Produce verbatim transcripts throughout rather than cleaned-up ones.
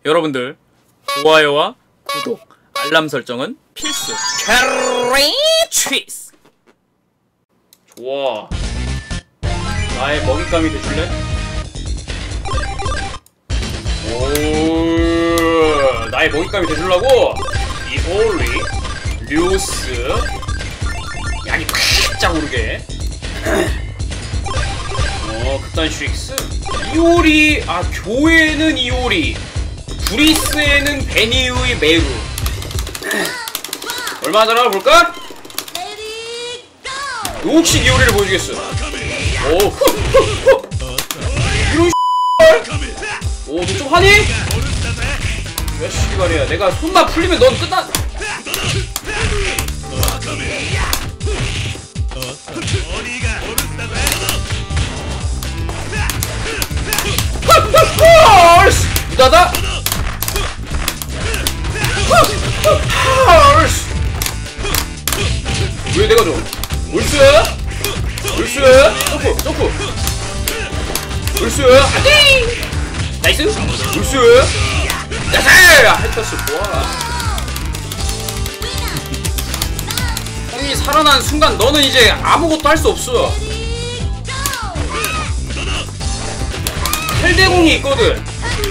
여러분들 좋아요와 구독, 알람 설정은 필수. 캐리 취스. 좋아. 나의 먹잇감이 돼줄래? 오, 나의 먹잇감이 돼주려고 이오리, 류스, 양이 팍 오르게. 어, 극단 슈익스. 이오리, 아, 교회는 이오리, 브리스에는 베니의 메루. 얼마나 잘하나 볼까? 욕식 이오리를 보여주겠어. 오, 후후후. 이런 오, 너 좀 하니? 몇 시간이야. 내가 손만 풀리면 넌 끝나. 무다다. 왜 내가 줘? 울스, 울스, 점프, 점프, 울스, 안돼. 나이스, 울스, 나이스. 헬터스 좋아. 형이 살아난 순간 너는 이제 아무것도 할 수 없어. 헬대공이 있거든.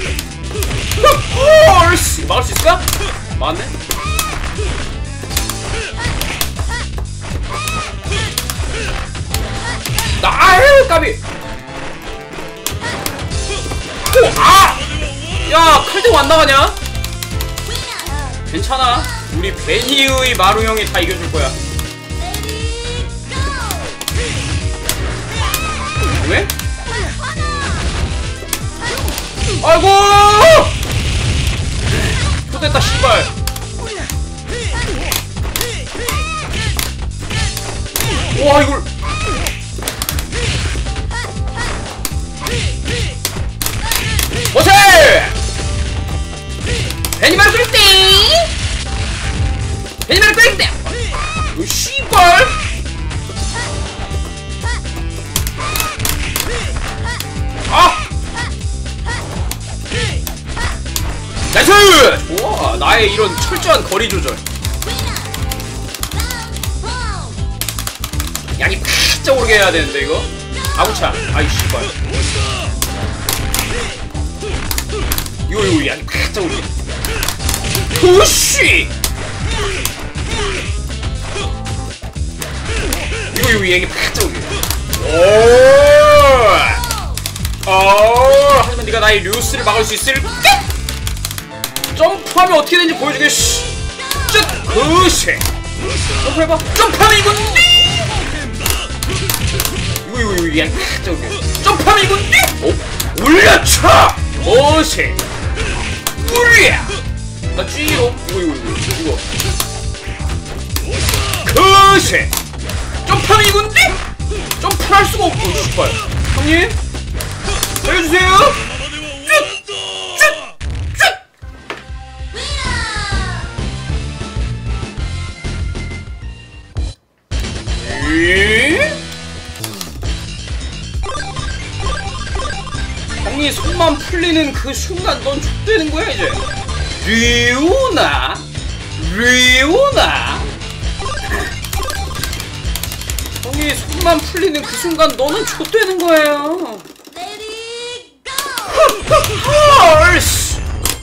헐스, 막을 수 있을까? 맞네. 나, 아유, 까비. 오, 아! 야, 칼대공 안 나가냐? 괜찮아. 우리 베니의 마루 형이 다 이겨줄 거야. 왜? 아이고! 초됐다, 씨발. 와, 이걸. 어세! 베니마루 끓일때! 베니마루 끓일때! 이 씨발! 아! 나이스! 좋아! 나의 이런 철저한 거리 조절. 양이 팍 오르게 해야 되는데, 이거? 아구차. 아이, 씨발. 이거, 이거, 양이 팍 오르게. 푸쉬! 이거, 이거, 양이 팍 오르게. 오! 오! 하지만 네가 나의 류스를 막을 수 있을까? 점프하면 어떻게 되는지 보여주게. 씨. 쭉! 그시! 점프해봐. 점프하면 이건데! 이거, 이거, 이거, 양이 팍 오르게. 점프하면 이건데! 오? 올려쳐! 그시! 우리야! 나 쥐로. 이거, 이거, 이거, 이거. 그시! 점프하면 이건데? 점프를 할 수가 없고, 씨발. 형님? 살려주세요! 쭉! 쭉! 쭉! 에? 형이 손만 풀리는 그 순간 넌 족되는 거야, 이제. 리오나? 리오나? 형이 손만 풀리는 그 순간 너는 족되는 거예요. 헐스!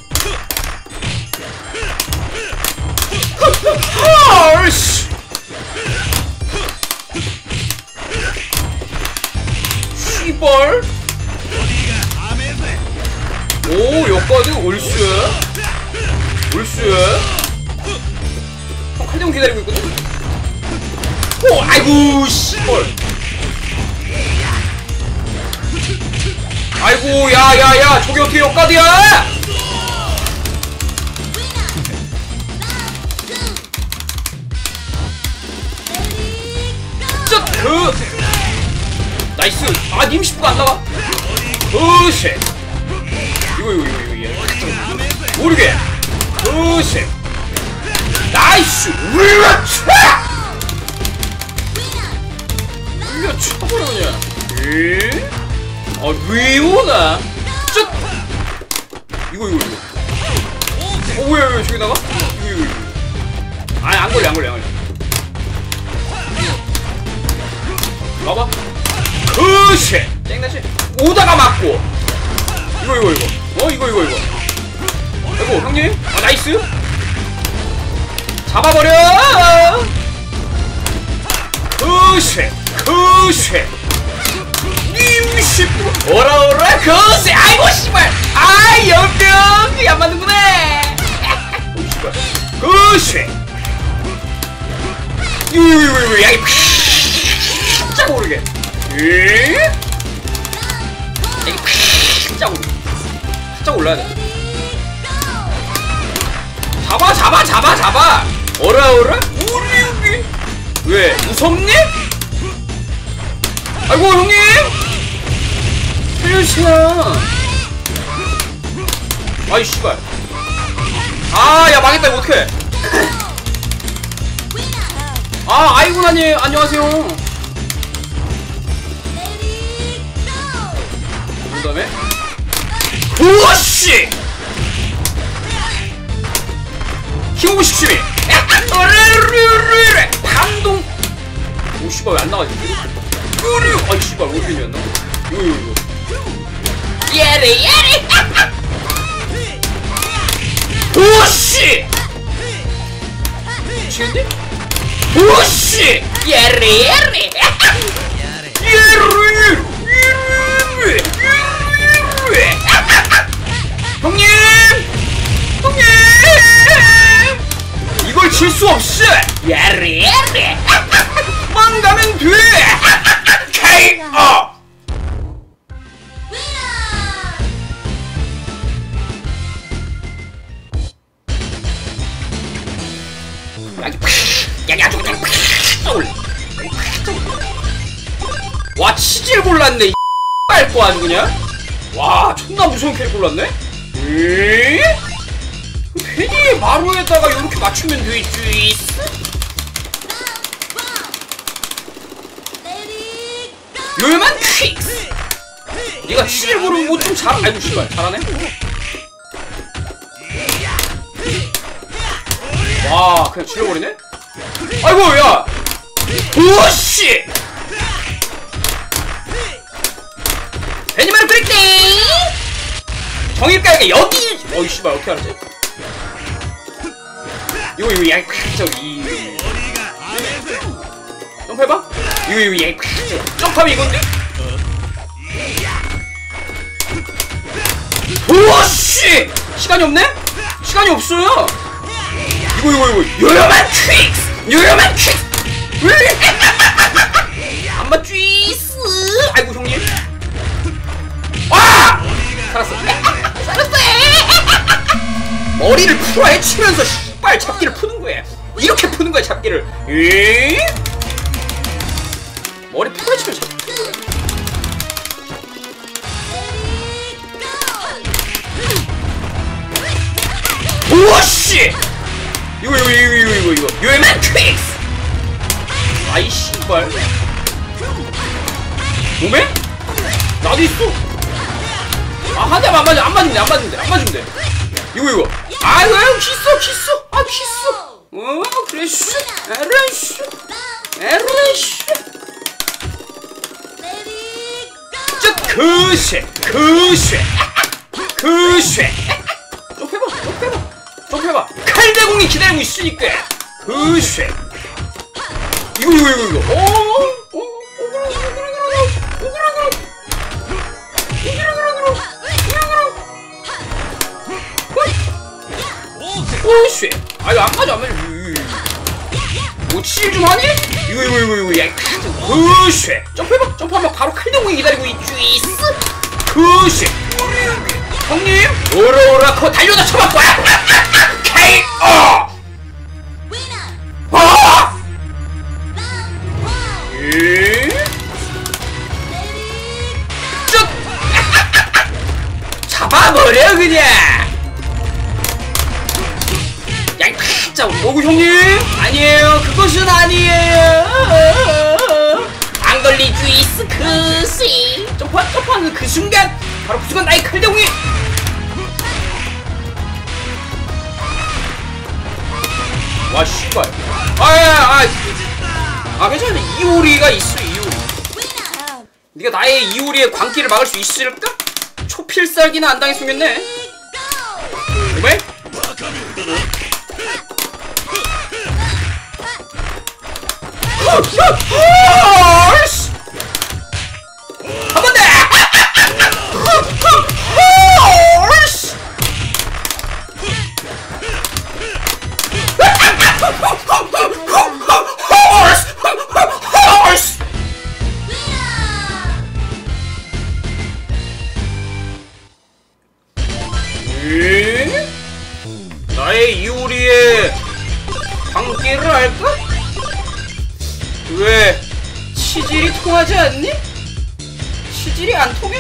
헐스! 씨발! 오, 여기까지 올스! 올스! 형 칼대공 기다리고 있거든? 오, 아이고, 씨발! 아이고, 야, 야, 야, 저게 어떻게 역가드야! 쩍! 그! 나이스! 아, 님 십구가 안 나와! 으쌰! 이거, 이거, 이거, 이거, 모르게! 으쌰! 나이스! 울려쳐! 울려쳐버려, 그냥! 에? 아, 리오나? 쭉! 이거, 이거, 이거. 어 왜 왜 저기 나가? 이거 이거 이거. 아니 안 걸려 안 걸려 안 걸려. 봐봐. 그렇지. 땡다시. 오다가 맞고. 이거 이거 이거. 어 이거 이거 이거. 아이고 형님. 아 나이스. 잡아버려. 그렇지. 그렇지. 이십. 오라 오라 그렇지. 아이고 씨발. 아이 연병. 그게 안 맞는구나. 오 씨발. 그렇지. 이거 이거 이거. 야 이. 쫙 오르게. 에? 쫙 오르게. 쫙 올라야 돼. 잡아 잡아 잡아 잡아. 어라 어라? 우리 우리. 왜 무섭니? 아이고 형님. 살려주세요. 아이 씨발. 아 야 망했다 이거 어떡해. 아 아이고 나님 안녕하세요. 그 다음에 오씨 힘오고 십십이 반동. 오 씨발 왜 안 나가지? 아이 씨발 오리빈이었나? 이거 이거 이거 예리 예리 오씨 미치겠니? 오씨 예리 예리 예리 형님! 형님! 이걸 질 수 없어! 예리 예리! 망가면 돼! 케이오! 와 치질 골랐네 이 거 아주 그냥? 와 존나 무서운 캐릭 골랐네? 에이? 괜히 마루에다가 이렇게 맞추면 되지. 요요만 퀵스. 네가 치질 고르면 뭐 좀 잘. 아이고 씨발 잘하네. 와 그냥 질러버리네. 아이고 야. 오씨. 애니멀 브레이킹. 정일까지 여기. 어이 씨발 어떻게 알았지? 이거 이거 야 저기 점프해봐. 이거 이거 야 점프하면 이건데? 오씨 시간이 없네? 시간이 없어요. 이거 이거 이거 요요만 퀵스 요요만 퀵스 안 맞쥐스. 아이고 형님. 와 살았어. 살았어. 머리를 풀어 헤치면서 씨발 잡기를 푸는 거야. 이렇게 푸는 거야 잡기를. 에이? 머리 풀어 헤치면서 잡기 푸는 거야. 오씨! 이거 이거 이거 이거 이거 이거 요맨 퀵스! 아이 씨발. 몸에? 나도 있어. 아 한 대만 안 맞아. 안 맞으면 돼. 안 맞으면 돼. 안 맞으면 돼. 이거 이거. 아이고 키스 키스. 아 키스. 어 그래슈. 에레슈. 에레슈. 저 그쉐 그쉐 그쉐. 좀 해봐. 좀 해봐. 좀 해봐. 칼대공이 기다리고 있으니까. 그쉐. 이거 이거 이거 이거. 어? 오씨! 아이고 안 맞아 안 맞아. 뭐 치질 좀 하니? 이거 이거 이거 이거 야 그씨 점프해봐. 점프하면 바로 칼대공이 기다리고 있지. 그씨 형님 오라 오라 거 달려다 쳐볼 거야. 케이오. 어? 에? 쭉 잡아버려 그냥. 자, 오구 형님 아니에요. 그것은 아니에요. 안 걸리지 스크시. 점프 점프하는 그 순간 바로 그 순간 나의 칼대공이 와 씨발. 아야야 아. 아 괜찮아. 이오리가 있어 이오리. 네가 나의 이오리의 광기를 막을 수 있을까? 초필살기나 안 당했으면네. 오메? 한 번 더! 나의 이오리의 광기를 알까? 왜 치질이 통하지 않니? 치질이 안 통해?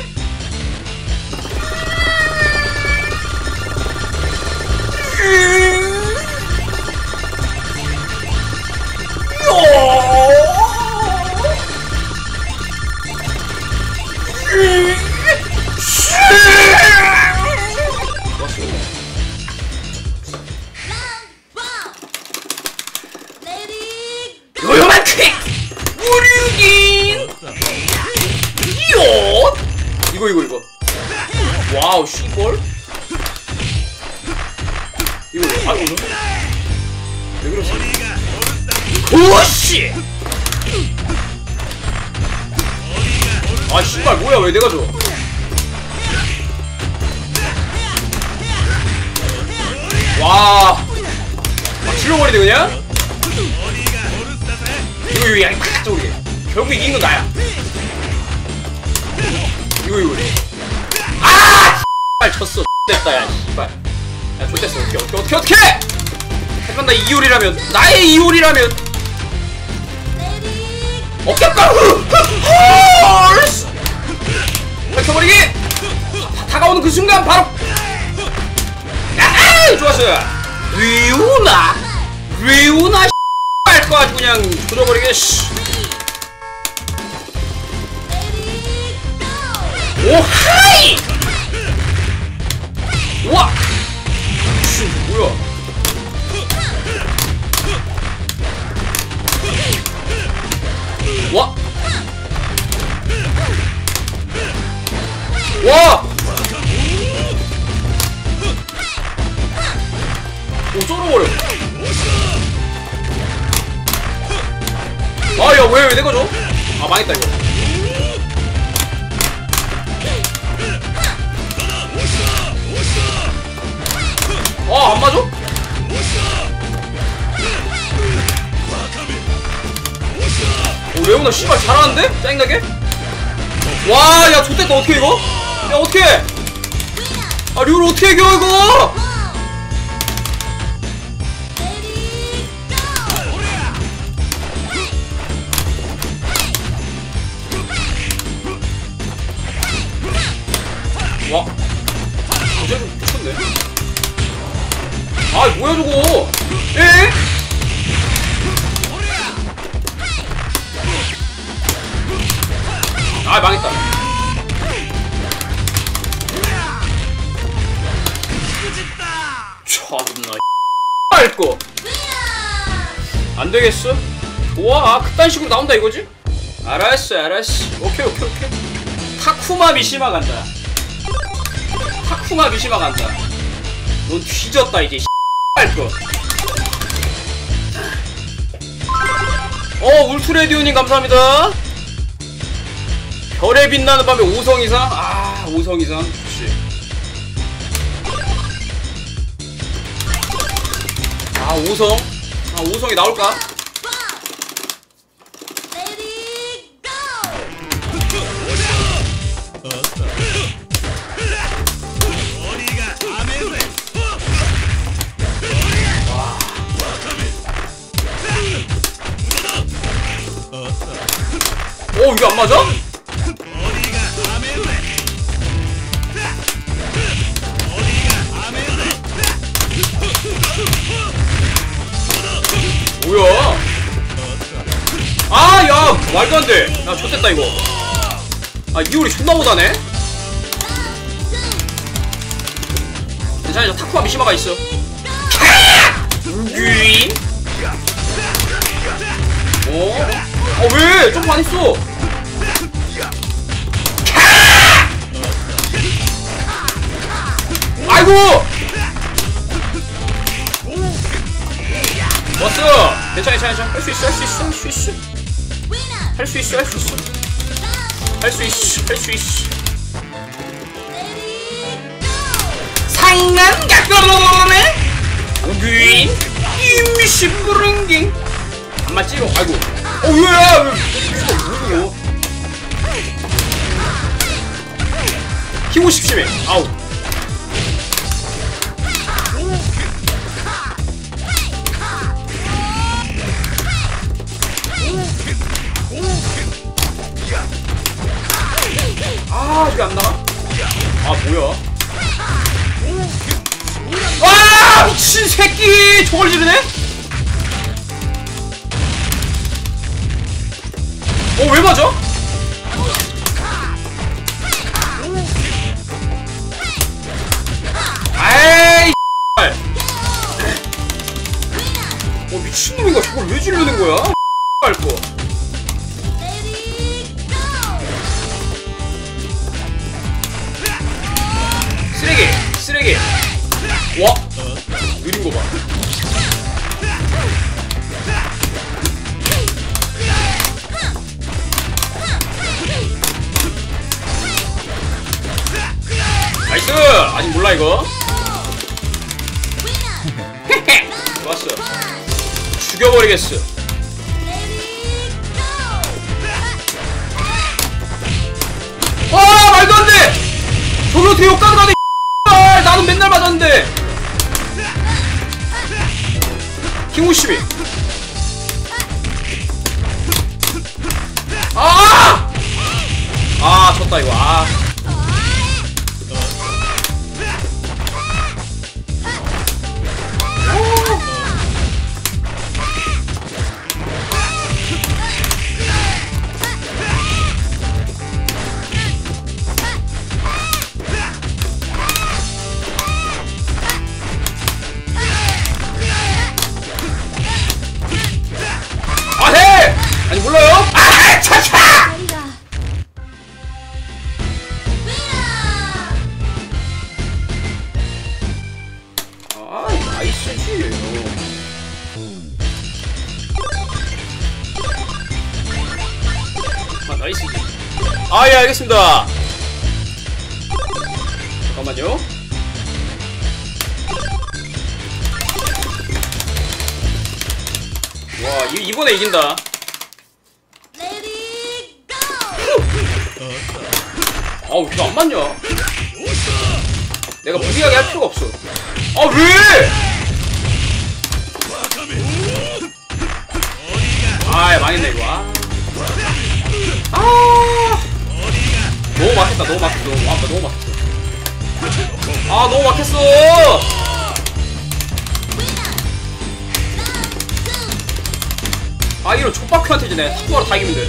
요요만 퀵! 무류긴! 요! 이거 이거 이거 와우 씨볼? 이거 이거 아이고 이거 왜 그러지? 오씨! 아 씨발 뭐야 왜 내가 줘? 와 막 질러버리네 그냥? 이거 이거 야 저기 결국 이긴 건 나야. 이거 이거 아! 씨발 졌어. 됐다 야 씨발. 야 좋댔어. 어떻게 어떻게 어떻게 어떻게? 하지만 나 이효리라면 나의 이효리라면 어깨가루 헐스 밝혀버리기. 다, 다가오는 그 순간 바로 아 좋았어. 리우나 리우나 거 아주 그냥 조져버리게. 오 하이! 우와! 씨 뭐야? 와! 와! 오 쩔어버려. 아, 야, 왜, 왜 내가 줘? 아, 망했다, 이거. 아, 안 맞아? 오, 레오나 씨발 잘하는데? 짜증나게? 와, 야, 좋댔다, 어떻게 이거? 야, 어떻게? 아, 류를 어떻게 이겨, 이거? 와, 이제 좀 미쳤네. 아, 뭐야 저거? 에? 아, 망했다. 참나 할거. 안 되겠어? 좋아, 그딴 식으로 나온다 이거지? 알았어, 알았어. 오케이, 오케이, 오케이. 타쿠마 미시마 간다. 타쿠마 미시마 간다. 넌 뒤졌다 이제 할거. 어 울트레디오님 감사합니다. 별에 빛나는 밤에 오성 이상. 아 오성 이상 좋지. 아 오성. 아 오성이 나올까? 오 이게 안 맞아? 뭐야? 아, 야, 말도 안 돼. 야, 좋됐다 이거. 아, 이효리 존나 못하네. 괜찮아, 저 타쿠마 미시마가 있어. 우규인. 어? 어 왜? 점프 안 했어? 아이고! 왔어! 괜찮아, 괜찮아, 할 수 있어, 할 수 있어, 할 수 있어. 할 수 있어, 할 수 있어. 할 수 있어, 할 수 있어. 상난 가까로네? 우귀인 임시 뿌릉ging. 안 맞지? 이거, 아이고. 어, 왜야? 왜, 뭐야? 힘 오십 심해. 아우. 아, 이게 안 나가? 아, 뭐야? 와, 미친 새끼! 저걸 지르네? 어, 왜 맞아? 아이, 어, 미친놈인가? 저걸 왜 지르는 거야? 할 거. 쓰레기! 쓰레기! 와! 느린 거 봐. 나이스! 아직 몰라 이거. 헤헤! 좋았어. 죽여버리겠어. 와! 말도 안 돼! 저기 어떻게 욕까지 가네! 나는 맨날 맞았는데! 힘 오십이. 아! 아, 졌다 이거. 아. 아니 몰라요? 아! 차차! 아, 나이스지. 아, 나이스지. 아, 예, 알겠습니다. 잠깐만요. 와, 이, 이번에 이긴다. 아우, 이거 안 맞냐? 내가 무리하게 할 필요가 없어. 아, 왜? 아, 망했네, 이거. 아. 아. 너무 막혔다, 너무 막혔어. 너무, 아, 너무 막혔어. 아, 너무 막혔어! 아, 이런 족박큐한테 이제 내가 탁구하러 다 이기면 돼.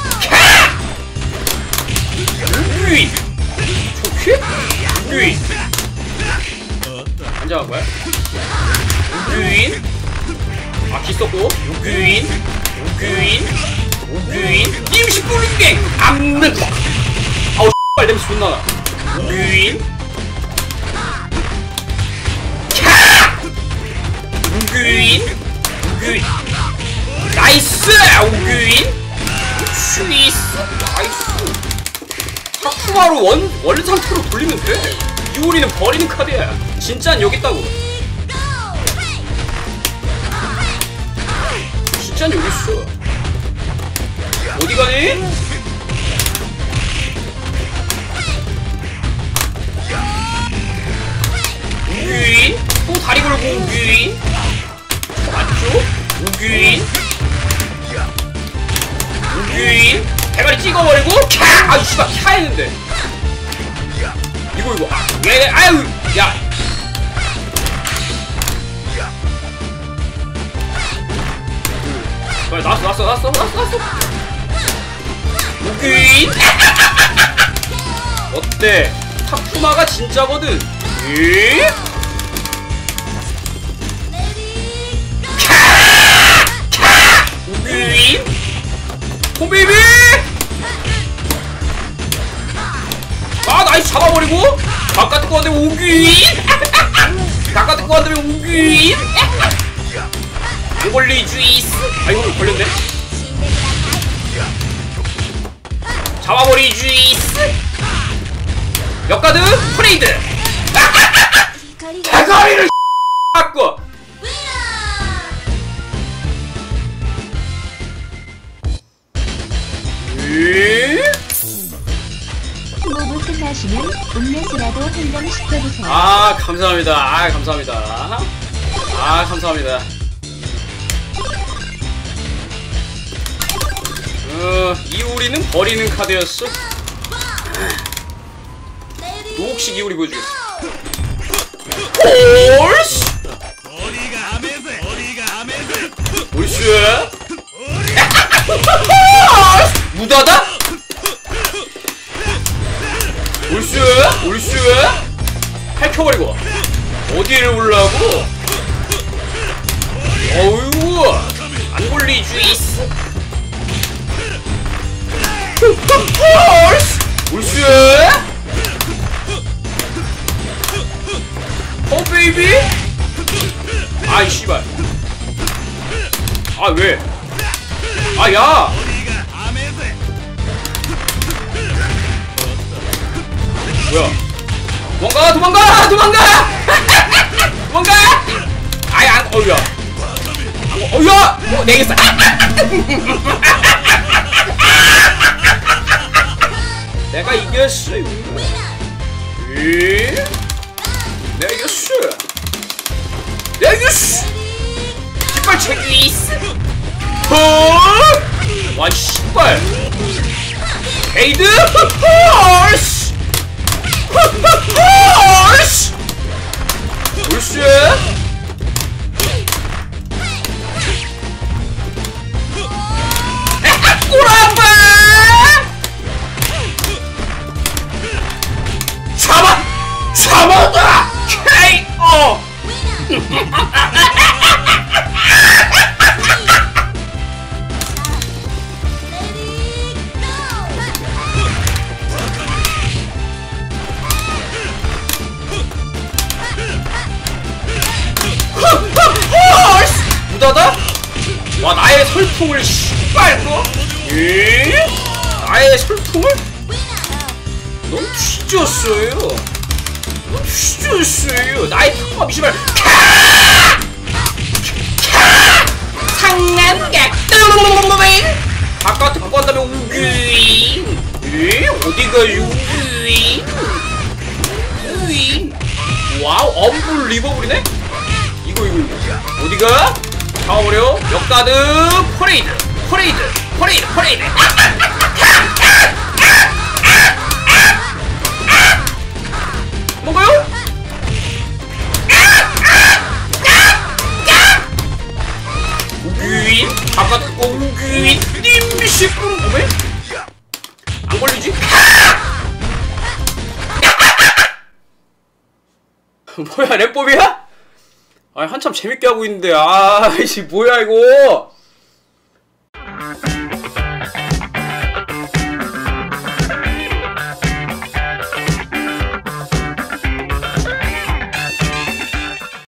우귀! 좋게? 우귀! 안정한 거야? 우귀인? 아, 기 썼고. 우귀인? 우귀인? 우귀인? 임시 뿌링갱! 암는! 아우, X발 냄새 존나 나. 우귀인? 우귀인? 우귀인? 나이스! 우귀인? 스위스! 나이스! 타쿠마로 원, 원 상태로 돌리면 돼. 유우리는 버리는 카드야. 진짜는 여기 있다고. 진짜는 여기 있어. 어디 가니? 우규인? 또 다리 걸고 우규인? 맞죠? 우규인? 우규인? 대가리 찍어버리고 캬! 아이 씨발 캬 했는데 이거 이거 아, 얘 아유 야 빨리 나왔어 나왔어 나왔어 나왔어 나왔어 우규인? 어때? 타쿠마가 진짜거든. 이? 캬! 홈베이비! 아 나이스 잡아버리고 바깥에 거 한다면 오귀 바깥에 거 한다면 오귀 안 걸리주이스 아 이거 걸렸네 잡아버리주이스 역가드 프레이드 대가리를 갖고 스모브 끝나시면 음료수라도 한 잔 시켜주세요. 아 감사합니다. 아 감사합니다. 아 감사합니다. 어, 이우리는 버리는 카드였어. 녹식 이우리 보여주겠어. 홀스! 홀스! 무다다? 홀스! 홀스! 핥혀버리고 어디를 올라고? 어이구 안 걸리주이스 홀스! 홀스! 어 베이비? 아이 씨발 아 왜? 아 야! 뭐야? 도망가! 도망가! 도망가! 도망가! 아이 안 어우야 어우야! 어 내겠어! 내가 이겼어 에? 내가 이겼어 내가 이겼어 깃발 체크이스 헐! 와 씨발 헤이드 헐스 헐스 헐스 꼬라봐 잡아 잡아다 케이오 무다다? 와 나의 설풍을 씨발 거? 에? 나의 설풍을? 너무 뒤졌어요. 너무 뒤졌어요. 나의 탁밥 씨발 상남각 바깥에 갖고 간다면 우귀 에? 어디가 우귀 우귀 와우 엄불 리버블이네? 이거 이거 이거 어디가? 잡아버려 역가드 퍼레이드 퍼레이드 퍼레이드 퍼레이드 뭔가요? 우귀 바깥에 거 우귀 님시분 뭐해? 안 걸리지? 뭐야 랩법이야? 아니 한참 재밌게 하고 있는데 아이씨 뭐야 이거